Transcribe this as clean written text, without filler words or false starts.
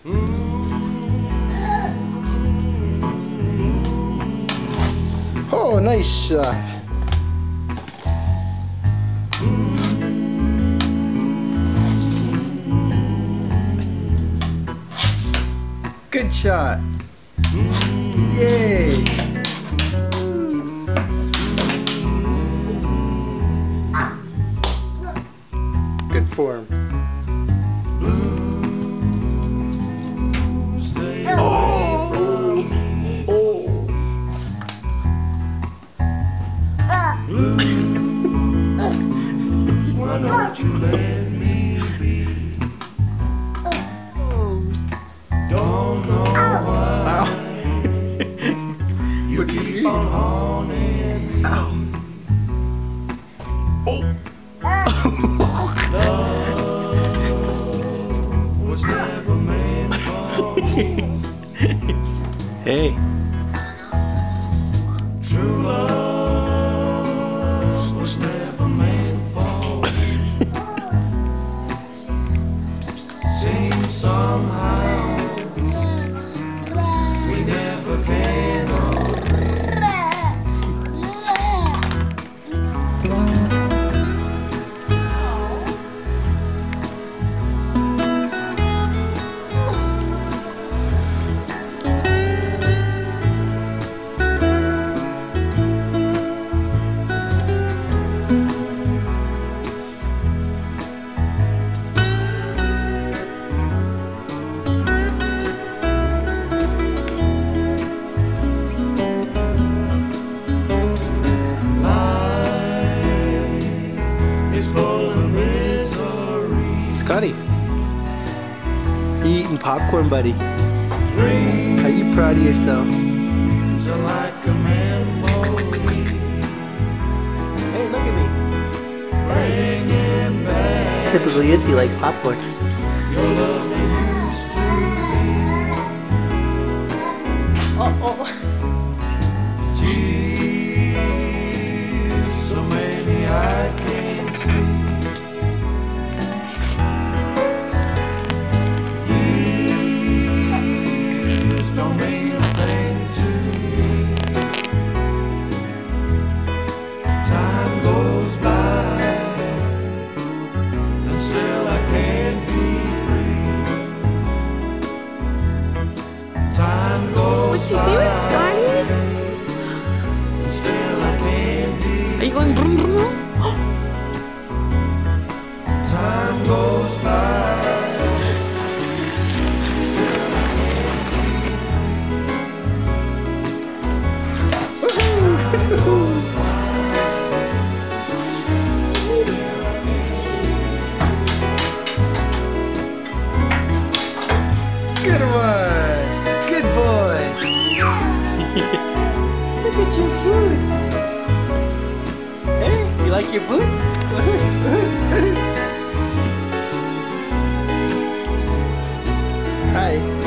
Oh, nice shot. Good shot. Yay. Good form. Why don't you let me be? Don't know why you keep on haunting me. Love was never meant for me. Hey. True love was never meant for me. Seems somehow we never can agree. Scotty, you eating popcorn, buddy? Are you proud of yourself? Hey, look at me. Typical Yutzy likes popcorn. Oh. Tears, so many I can't see. Years don't mean a thing to me. Time goes by, and still I can't be free. Time goes What's your favorite, Scotty? and still I can't be. Are you going vroom vroom? Time goes by. Good one. Good boy. Look at your boots. Hey, you like your boots? Hi.